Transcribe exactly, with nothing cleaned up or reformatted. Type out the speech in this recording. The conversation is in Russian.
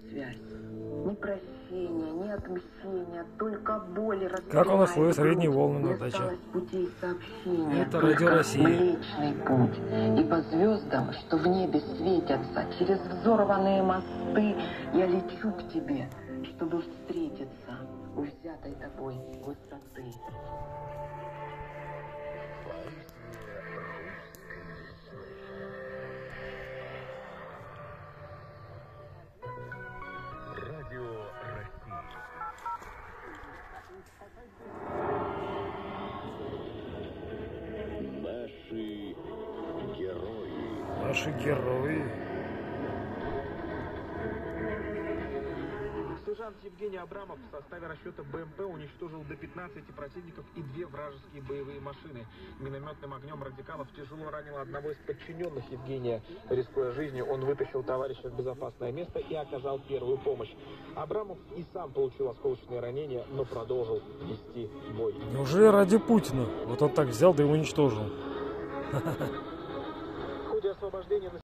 связь. Ни прощения, ни отмщения, только боль. Как он освоил средние волны на даче? Путей сообщения, это Радио России. Млечный путь. И по звездам, что в небе светятся, через взорванные мосты я лечу к тебе, чтобы встретиться у взятой тобой высоты. Наши герои. Наши герои. Сержант Евгений Абрамов в составе расчета БМП уничтожил до пятнадцати противников и две вражеские боевые машины. Минометным огнем радикалов тяжело ранило одного из подчиненных Евгения. Рискуя жизнью, он вытащил товарища в безопасное место и оказал первую помощь. Абрамов и сам получил осколочные ранения, но продолжил вести бой. Неужели ради Путина? Вот он так взял да и уничтожил. В ходе освобождения